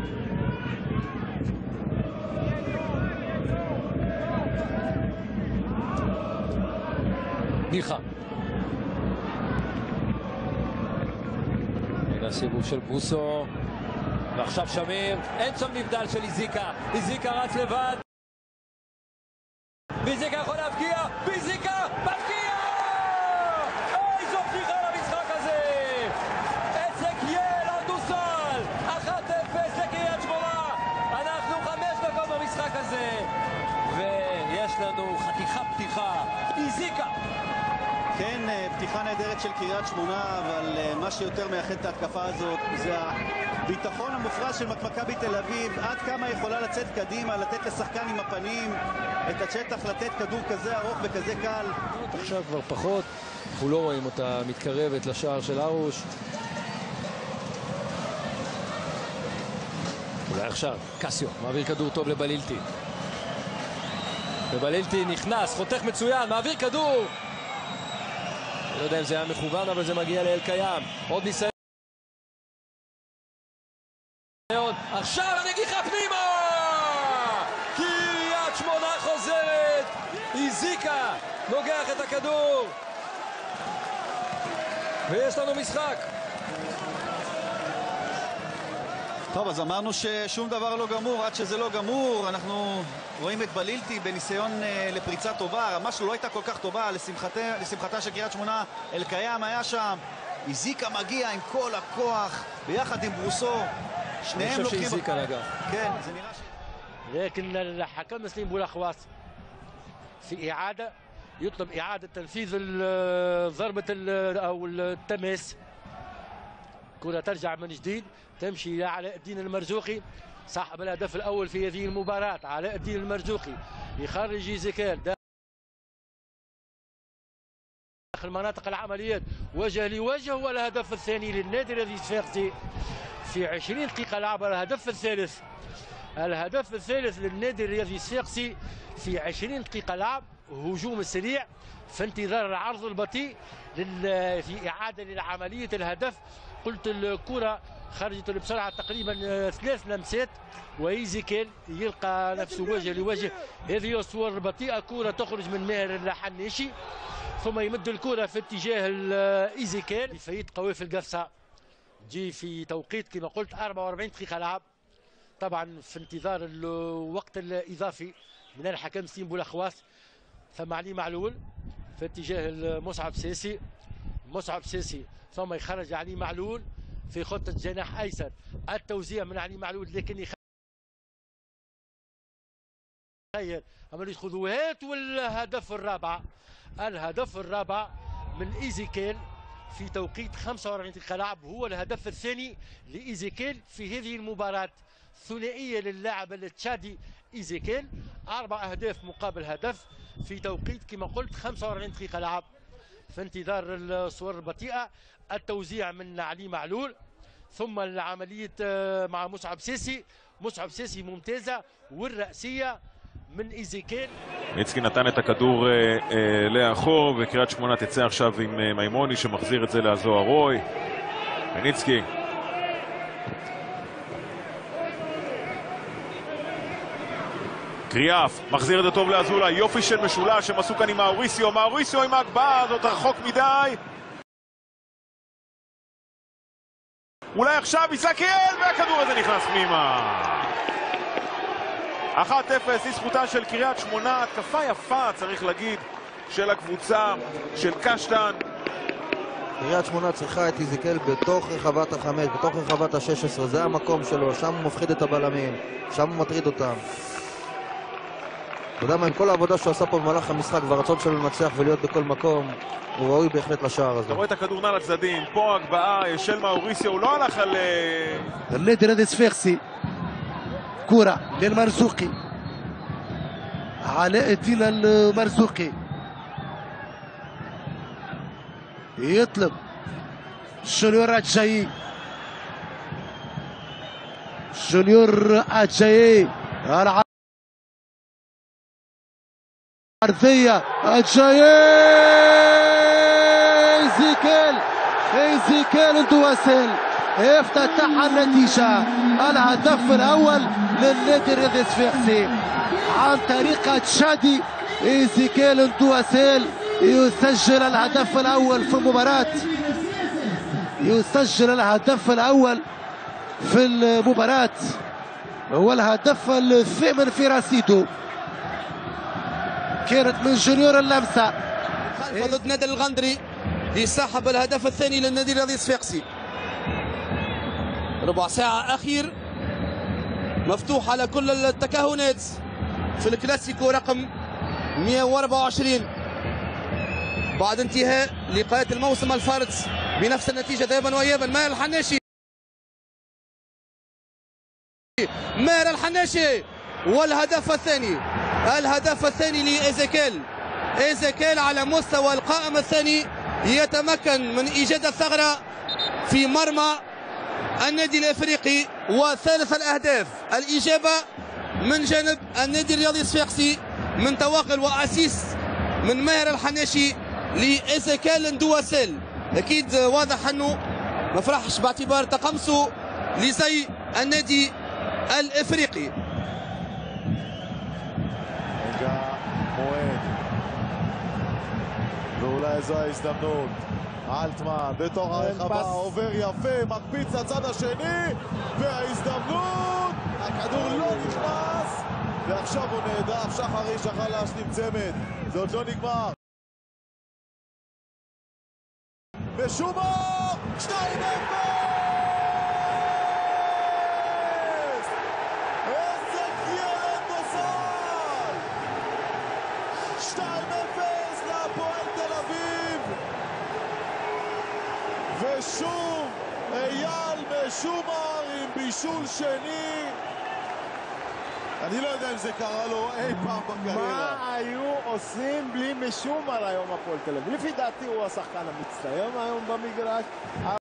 מיכה. הנה הסיבוב של בוסו. ועכשיו שמיר. אין שם נבדל של איזיקה. איזיקה רץ לבד. ואיזיקה יכול להבקיע. ואיזיקה מבקיע! איזו פתיחה למשחק הזה! אזקיאל אנדוסל! 1-0 לקריית שמונה. אנחנו 5 דקות במשחק הזה. ויש לנו חתיכה פתיחה. איזיקה! כן, פתיחה נהדרת של קריית שמונה, אבל מה שיותר מייחד את ההתקפה הזאת זה הביטחון המופרז של מכבי תל אביב. עד כמה יכולה לצאת קדימה, לתת לשחקן עם הפנים את השטח, לתת כדור כזה ארוך וכזה קל. עכשיו כבר פחות, אנחנו לא רואים אותה מתקרבת לשער של ארוש. אולי עכשיו, קסיו, מעביר כדור טוב לבלילטי. ובלילטי נכנס, חותך מצוין, מעביר כדור. לא יודע אם זה היה מכוון, אבל זה מגיע לאל קיים. עוד ניסיון. עכשיו הנגיחה פנימה! קריית שמונה חוזרת! איזיקה נוגח את הכדור! ויש לנו משחק. טוב, אז אמרנו ששום דבר לא גמור. עד שזה לא גמור, אנחנו רואים את בלילטי בניסיון לפריצה טובה. הרמה שלו לא הייתה כל כך טובה, לשמחתה של קריית שמונה. אל קיים היה שם. איזיקה מגיע עם כל הכוח ביחד עם ברוסו. שניהם לוקחים... איזיקה נגח. כן, זה נראה ש... لكن الحكم سليم بولاخواس في إعادة يطلب إعادة تنفيذ ضربة أو التماس. كرة ترجع من جديد تمشي لعلاء الدين المرزوقي صاحب الهدف الأول في هذه المباراة. علاء الدين المرزوقي يخرج إيزيكيل داخل مناطق العمليات وجه لوجه، والهدف الثاني للنادي الذي الصفاقسي في 20 دقيقة لعب. الهدف الثالث للنادي الرياضي الصفاقسي في 20 دقيقة لعب. هجوم السريع في انتظار العرض البطيء في إعادة لعملية الهدف. قلت الكرة خرجت بسرعة تقريبا 3 لمسات وإيزيكيل يلقى نفسه وجه لوجه. هذه الصور البطيئة، كرة تخرج من ماهر الحناشي ثم يمد الكرة في اتجاه إيزيكيل. فايت قوي في القفصة جي في توقيت كما قلت 44 دقيقة لعب. طبعا في انتظار الوقت الإضافي من الحكم سليم بولاخواس. ثم علي معلول في اتجاه مصعب ساسي. مصعب ساسي ثم يخرج علي معلول في خطة جناح أيسر. التوزيع من علي معلول لكن يخير عملية خذوهات. والهدف الرابع من إيزيكيل في توقيت 45 دقيقة لعب، هو الهدف الثاني لإيزيكيل في هذه المباراة. ثنائية للاعب التشادي إيزيكيل، 4 أهداف مقابل هدف في توقيت كما قلت 45 دقيقة لعب. في انتظار الصور البطيئة، التوزيع من علي معلول ثم العملية مع مصعب ساسي ممتازة، والرأسية من إيزيكيل. מיצקי נתן את הכדור לאחור, וקריית שמונה תצא עכשיו עם מימוני שמחזיר את זה לאזור הרוי. מיצקי קריאף מחזיר את זה טוב לאזולה. יופי של משולש שהם עשו כאן עם מאוריסיו. מאוריסיו עם ההגבהה הזאת רחוק מדי. אולי עכשיו איזקיאל, והכדור הזה נכנס פנימה. 1-0 לזכותה של קריית שמונה. התקפה יפה צריך להגיד של הקבוצה של קשטן. קריית שמונה צריכה את איזקיאל בתוך רחבת ה-5, בתוך רחבת ה-16. זה המקום שלו, שם הוא מפחיד את הבלמים, שם הוא מטריד אותם. אתה יודע מה, עם כל העבודה שהוא עשה פה במהלך המשחק והרצון שלו לנצח ולהיות בכל מקום, הוא ראוי בהחלט לשער הזה. אתה רואה את הכדור נע לצדדים, פה הגבהה של מאוריסיו, הוא לא הלך על... النادي الرياضي الصفاقسي كرة للمرزوقي. علاء الدين المرزوقي يطلب جونيور أجايي. جونيور أجايي عرضية أجايي. إيزيكيل اندواسيل افتتح النتيجة. الهدف الأول للنادي الرياضي الصفاقسي عن طريق تشادي إيزيكيل ندواسيل يسجل الهدف الأول في المباراة، يسجل الهدف الأول في المباراة، هو الهدف الثامن في رصيده. كانت من جونيور اللمسة خلف ضد نادر الغندري ليسحب الهدف الثاني للنادي الرياضي الصفاقسي. ربع ساعة أخير مفتوح على كل التكهنات في الكلاسيكو رقم 124 بعد انتهاء لقاءات الموسم الفارط بنفس النتيجة ذهابا وإيابا. ماهر الحناشي، ماهر الحناشي والهدف الثاني، الهدف الثاني لإيزيكيل. إيزيكيل على مستوى القائم الثاني يتمكن من إيجاد الثغرة في مرمى النادي الافريقي، وثالث الاهداف الاجابه من جانب النادي الرياضي الصفاقسي من تواغل واسيس من ماهر الحناشي لإيزيكيل ندواسيل. اكيد واضح انه ما فرحش باعتبار تقمصه لزي النادي الافريقي. ואולי זו ההזדמנות. אלטמן בתוך הרחבה עובר יפה, מקפיץ לצד השני, וההזדמנות, הכדור לא נכנס, ועכשיו הוא נהדף. שחר איש יכול להשלים צמד, זה עוד לא נגמר. משומר 2-0, איזה ילד נוסל, 2-0 להפועל תל אביב. ושוב אייל משומר עם בישול שני. אני לא יודע אם זה קרה לו אי פעם בקריירה. מה היו עושים בלי משומר היום הפועל תל אביב? לפי דעתי הוא השחקן המצטיין היום במגרש.